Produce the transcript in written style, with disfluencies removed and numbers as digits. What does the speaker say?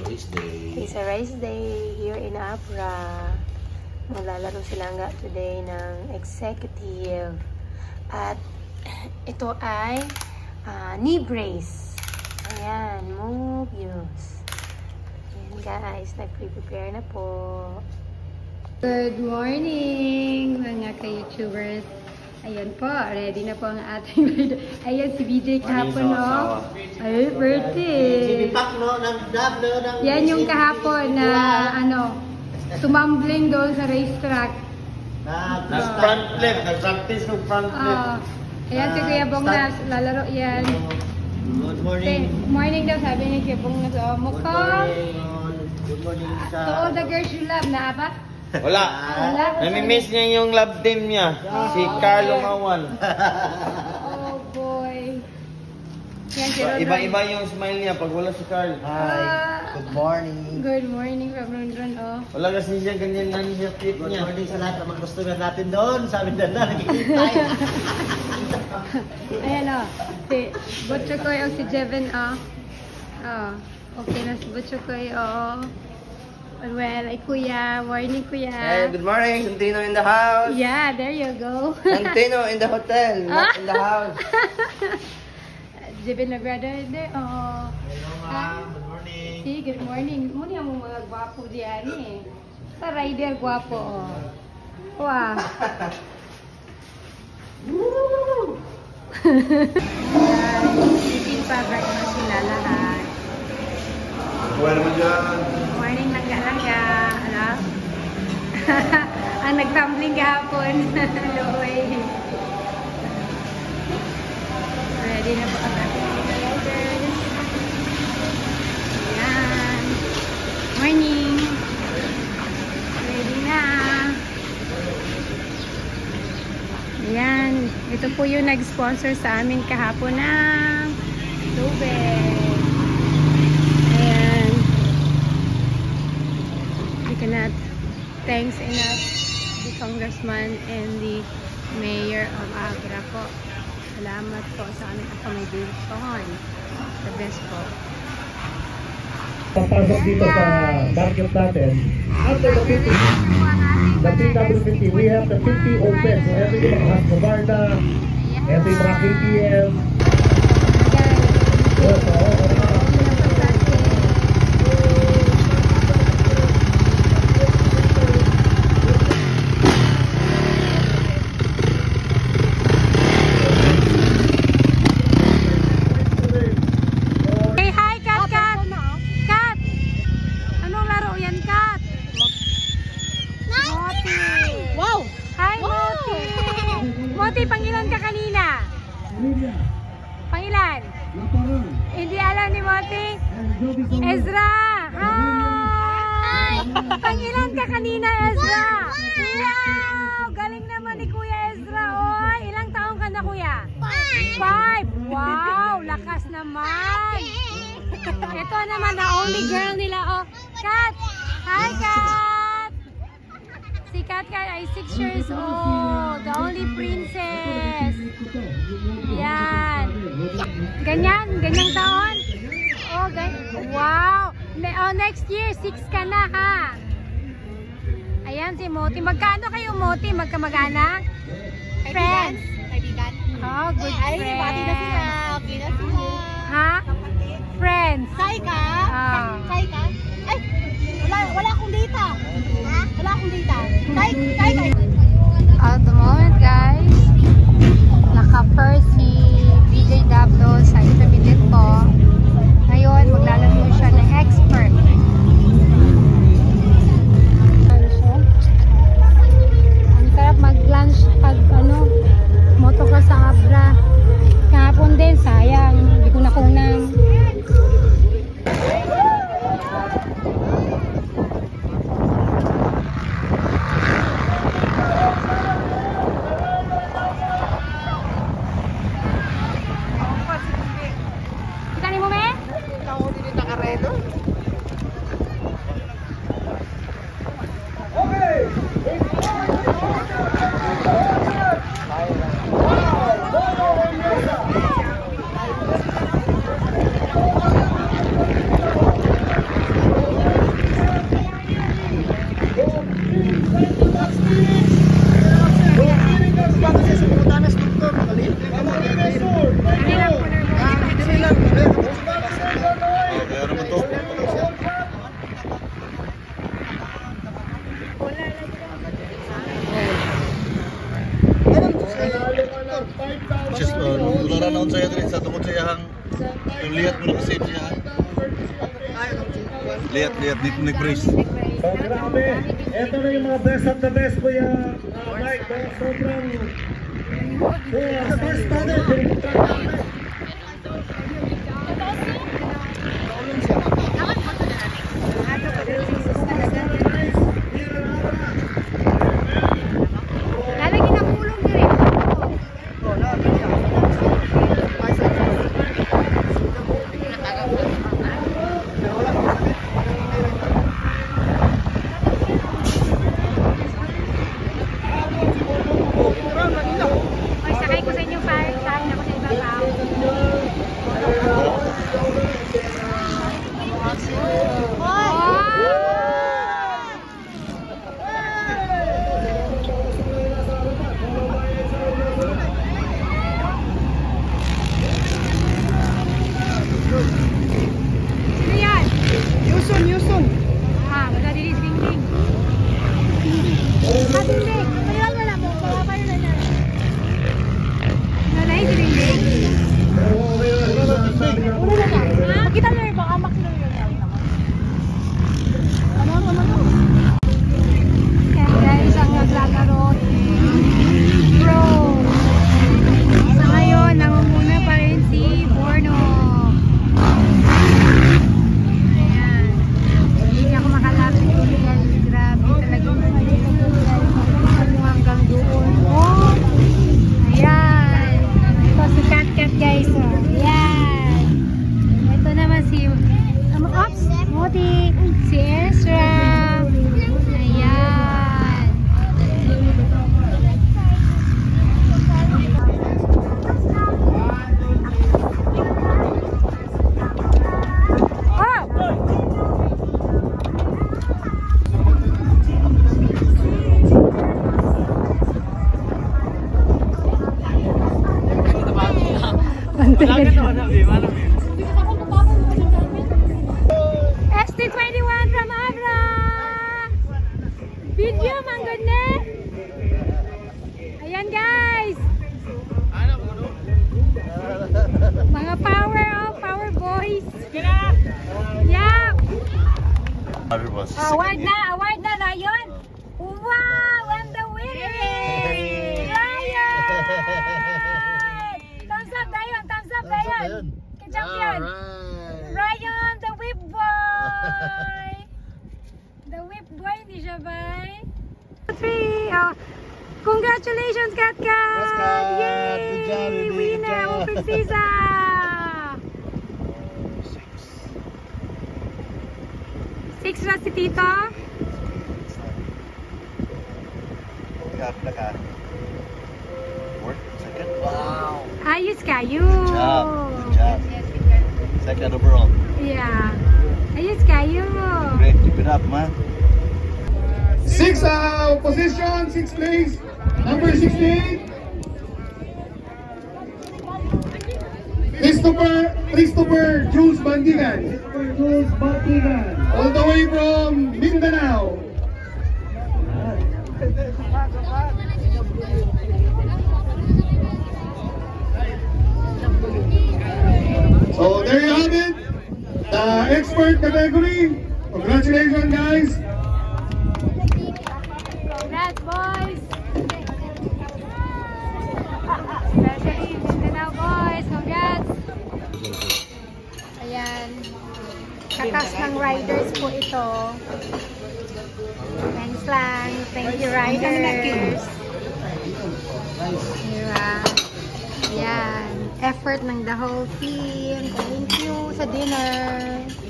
race day. It's a race day here in Abra. Maglalaro sila nga today ng executive. At ito ay knee brace. Ayan, move use. Ayan guys, nag-prepare na po. Good morning mga ka-YouTubers. Ayan po, ready na po ang ating video. Ayan si BJ kahapon, no? Ay, birthday! Yan yung kahapon na, tumambling doon sa racetrack. Nag-front flip, nag-practice ng front flip. Ayan si Kuya Bongnas, lalaro yan. Good morning. Good morning daw, sabi ni Kuya Bongnas. Mukha. Good morning sa... To all the girls you love, na ba? Wala. Nami-miss niya yung love team niya. Si Carlo Mawan. Oh boy. Yan, si Iba-iba yung smile niya pag wala si Carl. Hi. Good morning. Good morning from Rondron, oh. Wala kasi siya ganyan na niya clip niya. Good morning sa lahat ng mga customer natin doon. Sabi na nakikitay. Ayan, oh. Si Butchokoy o si Jeven, oh. Oh. Okay na si Butchokoy, oh. Well, ay Kuya. Morning, Kuya. Hey, good morning. Santino in the house. Yeah, there you go. Santino in the hotel, not in the house. Jeven na brother there. Oh. Hello, ma'am. Good morning. Si, good morning. Muna mo mga gwapo diyan eh. Sa rider gwapo, oh. Wow. Woo! Sipin pa, breakfast sila lahat. Buwan naman dyan. Morning, langga-langga. Ano? Ang nag-tumbling kahapon. Loy. Ready na po ang ating riders. Ayan. Morning. Ready na. Ayan. Ito po yung nag-sponsor sa amin kahapon ng tubig. Ayan. We cannot thanks enough the Congressman and the Mayor of Abra po. Salamat po sa aming accommodation. The best po. Papasok dito sa market natin. After the 50, the PW50, we have the 50 open. So every mga Haskobarda, every mga KTM. Moti, pangilan ka kanina? Pangilan? Hindi alam ni Moti? Ezra! Hi! Pangilan ka kanina, Ezra? Wow! Galing naman ni Kuya Ezra. Oy, ilang taong ka na, Kuya? 5! Wow! Lakas naman! Ito naman, the only girl nila. Oh, Kat! Hi, Kat! Si Kat ay 6 years old. The only princess. Yan. Ganyan? Ganyang taon? Oh, wow. Oh, next year, 6 ka na, ha? Ayan si Moti. Magkano kayo, Moti? Magkamag-anak? Friends? Oh, good friends. Ay, pati na sila. Okay na sila. Ha? Friends? Kai ka? Kai ka? Ay, wala akong data. Ha? Wala akong data. Kai. At the moment, guys, naka-first si BJ Dablo sa intermediate po. Ngayon, maglalaro siya ng expert. Ang sarap mag-lunch pag motocross sa Abra. Kahapon din, sayang. Hindi ko nakunan. naon saya diri sa tungod sa iyang yung lihat mo nakasave siya. Lihat dito ni Chris. So grabe, eto na yung mga best of the best kuya Mike, sobrang best natin. ST21 from Abra! Video, mang ganda! Ayan guys! Mga power boys! Yeah! Award na Ryan! Wow! And the winner! Ryan! Thumbs up Ryan! Champion! Ryan, the whip boy! The whip boy, hindi siya ba? 3! Oh. Congratulations, Kat! Yay! Winner! Open Sisa! 6 na si Tito. Wow! Ayos kayo! Good job! Second overall. Yeah. Ayos kayo! Great, keep it up, man. 6 position, 6 place, number 16. Christopher Jules Bandigan. All the way from Mindanao. So there you have it, the expert category. Congratulations, guys. Congrats, boys! Especially Mindanao boys, congrats! Ayan, katas ng riders po ito. Thanks lang, thank you riders. Diba? Ayan, effort ng the whole team. Thank you sa dinner.